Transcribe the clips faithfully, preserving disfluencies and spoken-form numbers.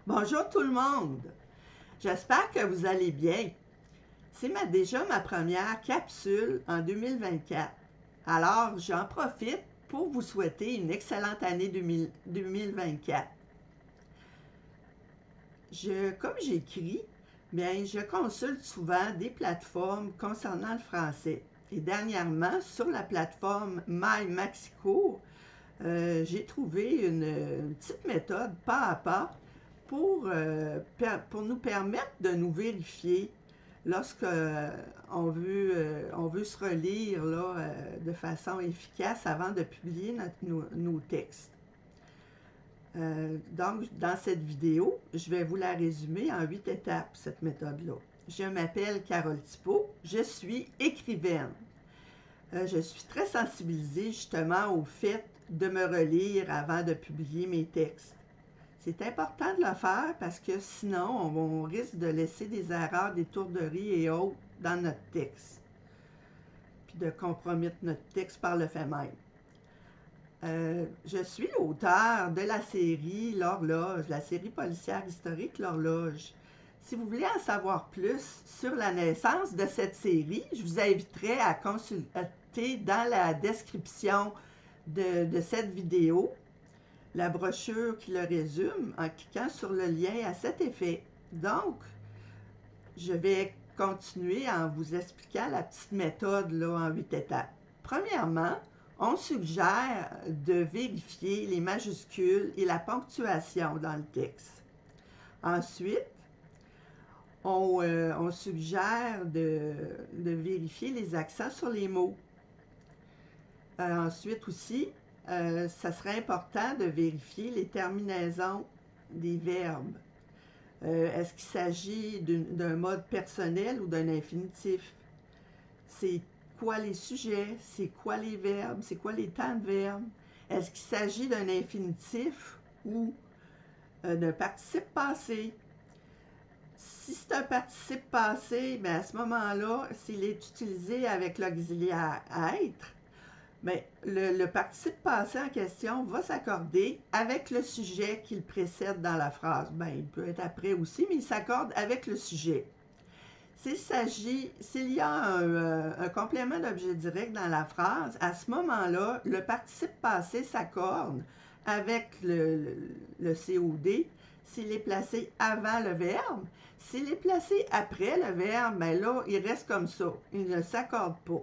Bonjour tout le monde, j'espère que vous allez bien. C'est ma, déjà ma première capsule en deux mille vingt-quatre. Alors j'en profite pour vous souhaiter une excellente année deux mille, deux mille vingt-quatre. Je, comme j'écris, bien, je consulte souvent des plateformes concernant le français. Et dernièrement, sur la plateforme MyMaxicours, euh, j'ai trouvé une, une petite méthode pas à pas pour, euh, pour nous permettre de nous vérifier lorsqu'on euh, veut, euh, on veut se relire là, euh, de façon efficace avant de publier notre, nos, nos textes. Euh, donc, dans cette vidéo, je vais vous la résumer en huit étapes, cette méthode-là. Je m'appelle Carole Thibault, je suis écrivaine. Euh, je suis très sensibilisée justement au fait de me relire avant de publier mes textes. C'est important de le faire parce que sinon, on, on risque de laisser des erreurs, des tourderies et autres dans notre texte, puis de compromettre notre texte par le fait même. Euh, je suis l'auteur de la série L'Horloge, la série policière historique L'Horloge. Si vous voulez en savoir plus sur la naissance de cette série, je vous inviterai à consulter dans la description de, de cette vidéo la brochure qui le résume en cliquant sur le lien à cet effet. Donc, je vais continuer en vous expliquant la petite méthode là, en huit étapes. Premièrement, on suggère de vérifier les majuscules et la ponctuation dans le texte. Ensuite, on, euh, on suggère de, de vérifier les accents sur les mots. Euh, ensuite aussi, euh, ça serait important de vérifier les terminaisons des verbes. Euh, Est-ce qu'il s'agit d'un mode personnel ou d'un infinitif? C'est quoi les sujets? C'est quoi les verbes? C'est quoi les temps de verbe? Est-ce qu'il s'agit d'un infinitif ou euh, d'un participe passé? Si c'est un participe passé, bien à ce moment-là, s'il est utilisé avec l'auxiliaire être, bien, le, le participe passé en question va s'accorder avec le sujet qu'il précède dans la phrase. Bien, il peut être après aussi, mais il s'accorde avec le sujet. S'il s'agit, s'il y a un, un complément d'objet direct dans la phrase, à ce moment-là, le participe passé s'accorde avec le, le, le C O D s'il est placé avant le verbe. S'il est placé après le verbe, bien là, il reste comme ça. Il ne s'accorde pas.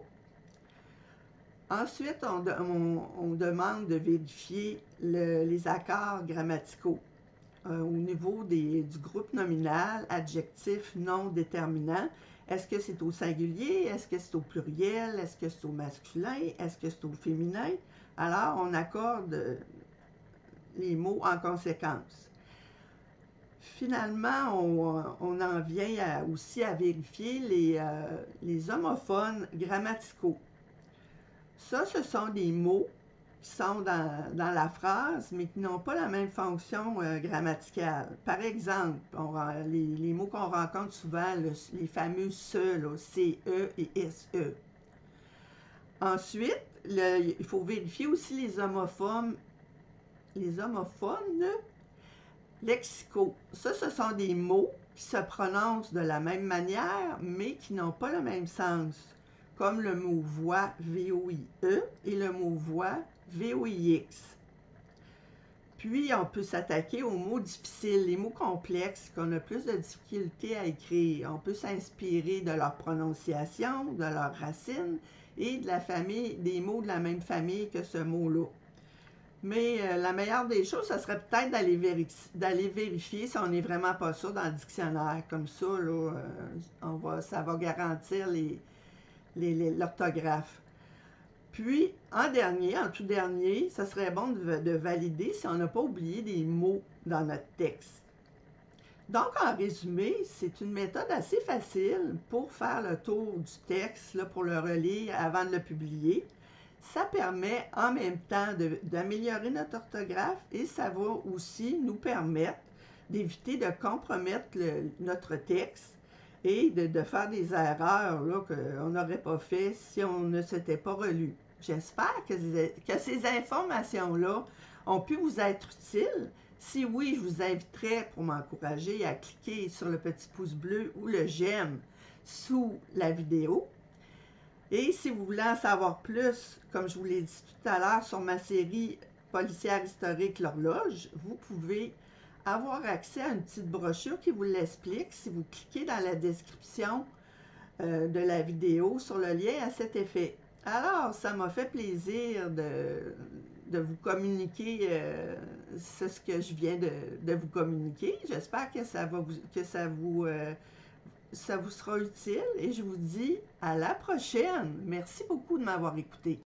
Ensuite, on, on, on demande de vérifier le, les accords grammaticaux. Euh, au niveau des, du groupe nominal, adjectif non déterminant, est-ce que c'est au singulier, est-ce que c'est au pluriel, est-ce que c'est au masculin, est-ce que c'est au féminin? Alors, on accorde les mots en conséquence. Finalement, on, on en vient à, aussi à vérifier les, euh, les homophones grammaticaux. Ça, ce sont des mots qui sont dans, dans la phrase, mais qui n'ont pas la même fonction euh, grammaticale. Par exemple, on, les, les mots qu'on rencontre souvent, le, les fameux se, là, C E et S E. Ensuite, le, il faut vérifier aussi les homophones, les homophones lexicaux. Ça, ce sont des mots qui se prononcent de la même manière, mais qui n'ont pas le même sens, comme le mot voix, V O I E, et le mot voix, V O I X. Puis, on peut s'attaquer aux mots difficiles, les mots complexes qu'on a plus de difficultés à écrire. On peut s'inspirer de leur prononciation, de leurs racines et de la famille, des mots de la même famille que ce mot-là. Mais euh, la meilleure des choses, ça serait peut-être d'aller vérifier, d'aller vérifier si on n'est vraiment pas sûr dans le dictionnaire. Comme ça, là, euh, on va, ça va garantir les, l'orthographe. Puis, en dernier, en tout dernier, ça serait bon de, de valider si on n'a pas oublié des mots dans notre texte. Donc, en résumé, c'est une méthode assez facile pour faire le tour du texte, là, pour le relire avant de le publier. Ça permet en même temps d'améliorer notre orthographe et ça va aussi nous permettre d'éviter de compromettre le, notre texte et de, de faire des erreurs qu'on n'aurait pas fait si on ne s'était pas relu. J'espère que, que ces informations-là ont pu vous être utiles. Si oui, je vous inviterai pour m'encourager à cliquer sur le petit pouce bleu ou le j'aime sous la vidéo. Et si vous voulez en savoir plus, comme je vous l'ai dit tout à l'heure sur ma série policière historique L'Horloge, vous pouvez avoir accès à une petite brochure qui vous l'explique si vous cliquez dans la description euh, de la vidéo sur le lien à cet effet. Alors, ça m'a fait plaisir de, de vous communiquer euh, c'est ce que je viens de, de vous communiquer. J'espère que ça va vous, que ça vous, euh, ça vous sera utile et je vous dis à la prochaine. Merci beaucoup de m'avoir écouté.